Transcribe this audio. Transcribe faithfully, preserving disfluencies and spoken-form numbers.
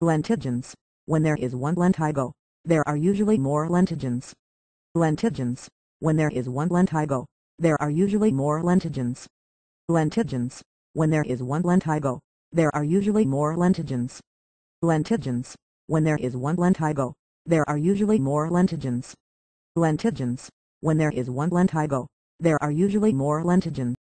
Lentigines. When there is one lentigo, there are usually more lentigines. Lentigines. When there is one lentigo, there are usually more lentigines. Lentigines. When there is one lentigo, there are usually more lentigines. Lentigines. When there is one lentigo, there are usually more lentigines. Lentigines. When there is one lentigo, there are usually more lentigines.